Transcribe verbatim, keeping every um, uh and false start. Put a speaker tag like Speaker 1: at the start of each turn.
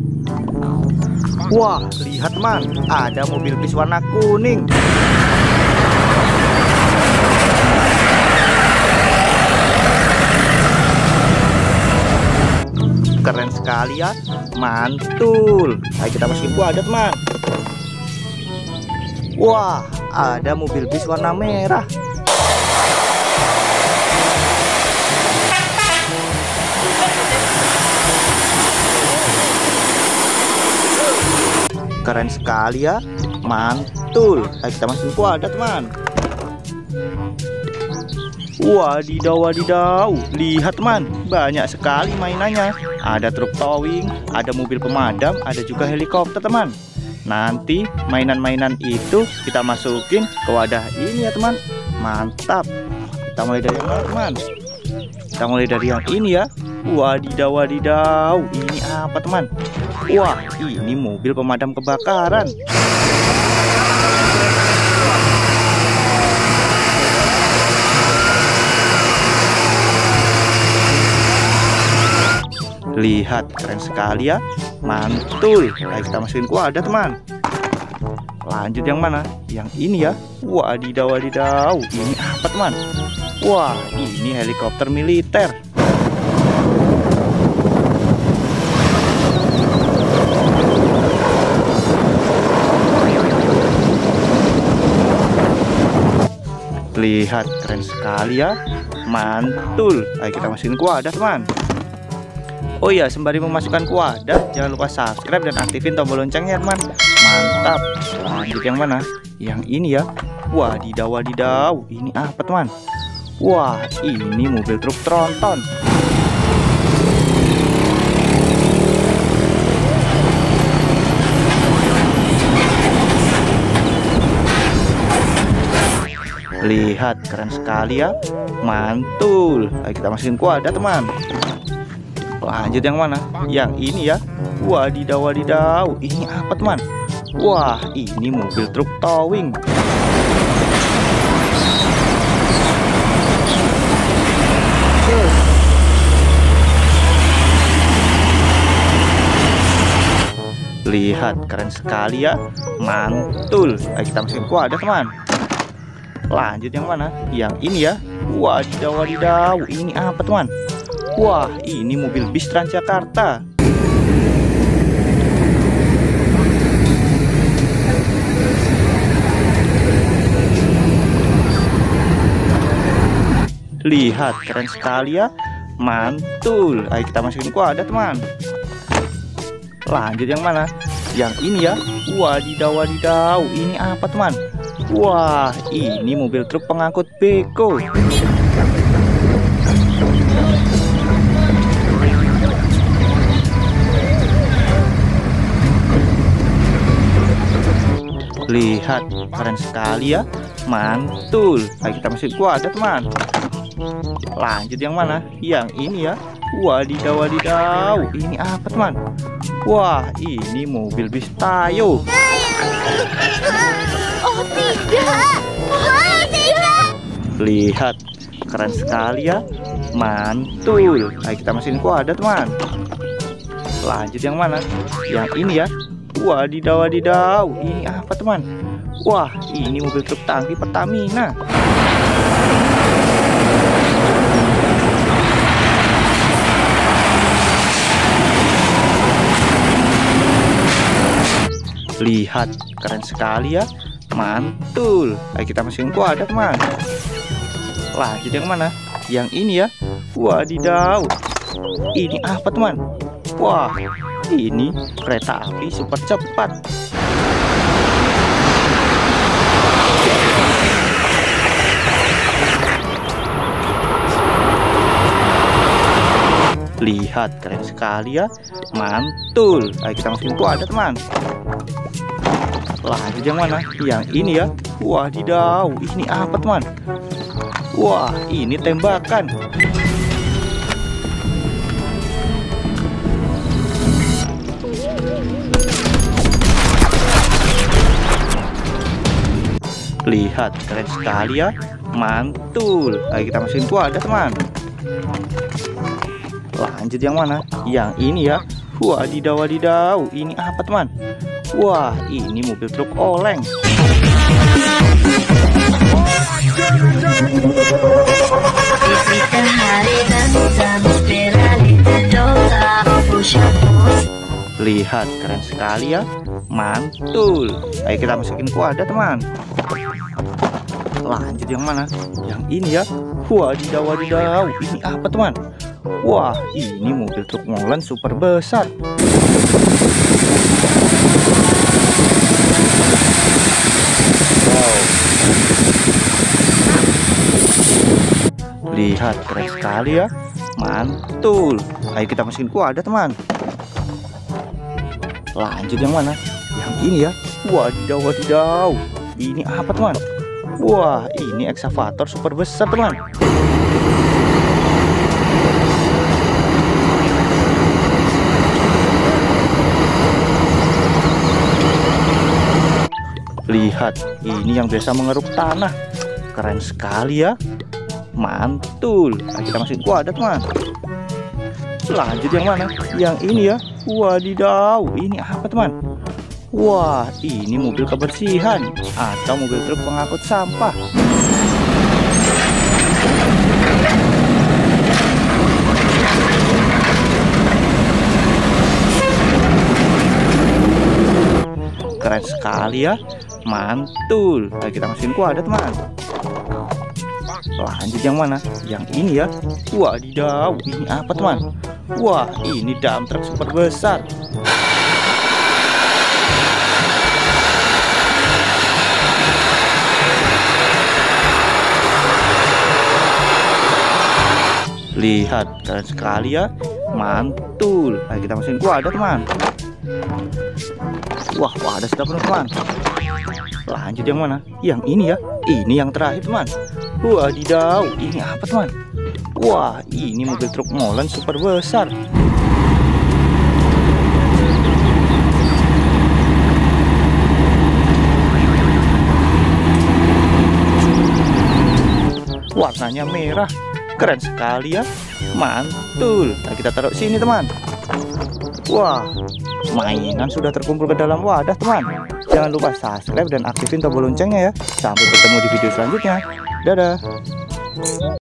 Speaker 1: Wah, lihat teman, ada mobil bis warna kuning. Keren sekali ya, mantul. Ayo kita masukin kuah, ada teman. Wah, ada mobil bis warna merah. Keren sekali ya, mantul. Ayo kita masukin kuah, ada teman. Wadidaw, wadidaw. Lihat teman, banyak sekali mainannya. Ada truk towing, ada mobil pemadam, ada juga helikopter teman. Nanti mainan-mainan itu kita masukin ke wadah ini ya teman. Mantap. Kita mulai dari yang mana teman? Kita mulai dari yang ini ya. Wadidaw, wadidaw. Ini apa teman? Wah, ini mobil pemadam kebakaran. Lihat, keren sekali ya, mantul. Ayo kita masukin kuah, ada teman. Lanjut yang mana? Yang ini ya. Wadidaw, wadidaw. Ini apa teman? Wah, ini helikopter militer. Lihat, keren sekali ya, mantul. Ayo kita masukin kuah, ada teman. Oh iya, sembari memasukkan ke wadah, jangan lupa subscribe dan aktifin tombol loncengnya teman. Mantap. Lanjut yang mana? Yang ini ya. Wadidaw, wadidaw. Ini apa teman? Wah, ini mobil truk tronton. Lihat, keren sekali ya, mantul. Ayo kita masukin kuah, ada teman. Lanjut yang mana? Yang ini ya. Wadidaw, wadidaw. Ini apa teman? Wah, ini mobil truk towing. Lihat, keren sekali ya, mantul. Ayo kita masukin kuah, ada teman. Lanjut yang mana? Yang ini ya. Wadidaw, wadidaw. Ini apa teman? Wah, ini mobil bis Transjakarta. Lihat, keren sekali ya, mantul. Ayo kita masukin kuah, ada teman. Lanjut yang mana? Yang ini ya. Wadidaw, wadidaw. Ini apa teman? Wah, ini mobil truk pengangkut beko. Lihat, keren sekali ya, mantul. Ayo kita masukin kuah, ada teman. Lanjut yang mana? Yang ini ya. Wadidaw, wadidaw. Ini apa teman? Wah, ini mobil bis Tayo.
Speaker 2: Oh tidak, oh tidak.
Speaker 1: Lihat, keren sekali ya, mantul. Ayo kita masukin kuah, ada teman. Lanjut yang mana? Yang ini ya. Wadidaw, wadidaw. Ini apa teman? Wah, ini mobil truk tangki Pertamina. Lihat, keren sekali ya, mantul. Ayo kita masukin kuah, ada teman. Lanjut yang mana? Yang ini ya. Wadidaw. Ini apa teman? Wah, ini kereta api super cepat. Lihat, keren sekali ya, mantul. Ayo kita masukin kuah, ada teman. Lanjut yang mana? Yang ini ya. Wadidaw, ini apa teman? Wah, ini tembakan. Lihat, keren sekali ya, mantul. Ayo kita masukin kuah, ada teman. Lanjut yang mana? Yang ini ya. Wadidaw, wadidaw. Ini apa teman? Wah, ini mobil truk oleng. Lihat, keren sekali ya. Mantul. Ayo kita masukin ke wadah teman. Lanjut yang mana? Yang ini ya. Wadidaw, wadidaw. Ini apa teman? Wah, ini mobil truk molen super besar. Wow. Lihat, keren sekali ya. Mantul. Ayo kita masukin ke wadah teman. Lanjut yang mana? Yang ini ya. Wadidaw, wadidaw. Ini apa teman? Wah, ini ekskavator super besar teman. Lihat, ini yang biasa mengeruk tanah. Keren sekali ya. Mantul. Ayo kita masukin ke wadah teman. Lanjut yang mana? Yang ini ya. Wadidaw, ini apa teman? Wah, ini mobil kebersihan atau mobil truk pengangkut sampah. Keren sekali ya. Mantul. Ayo kita masukin ke wadah teman. Lanjut yang mana? Yang ini ya. Wadidaw, ini apa teman? Wah, ini dump truck super besar. Lihat, keren sekali ya. Mantul. Ayo kita masukin ke wadah teman. Wah, wadah sudah penuh teman. Lanjut yang mana? Yang ini ya. Ini yang terakhir teman. Wadidaw, ini apa teman? Wah, ini mobil truk molen super besar. Warnanya merah. Keren sekali ya. Mantul. Nah, kita taruh sini teman. Wah, mainan sudah terkumpul ke dalam wadah teman. Jangan lupa subscribe dan aktifin tombol loncengnya ya. Sampai bertemu di video selanjutnya. Dadah.